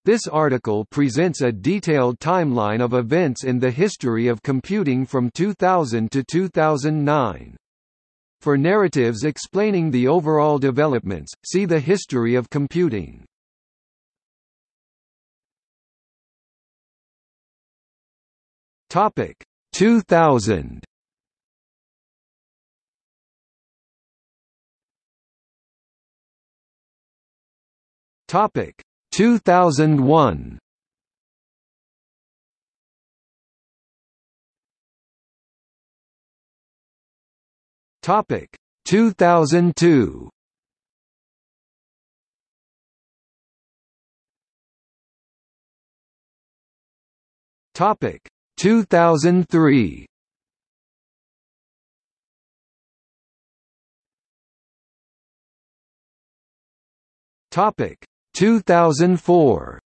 This article presents a detailed timeline of events in the history of computing from 2000 to 2009. For narratives explaining the overall developments, see the history of computing. Topic 2000. Topic 2001. Topic 2002. Topic 2003. Topic 2004.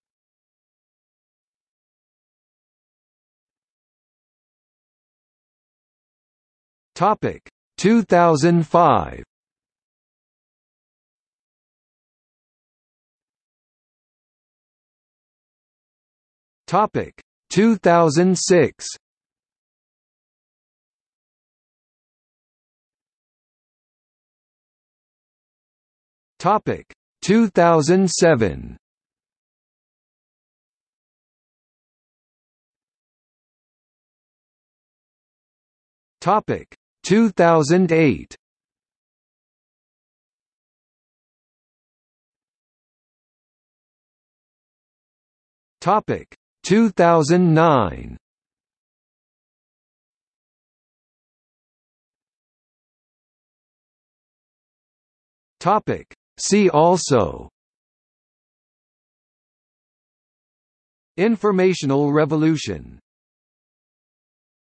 Topic 2005. Topic 2006. Topic 2007. Topic 2008. Topic 2009. Topic See also: Informational revolution.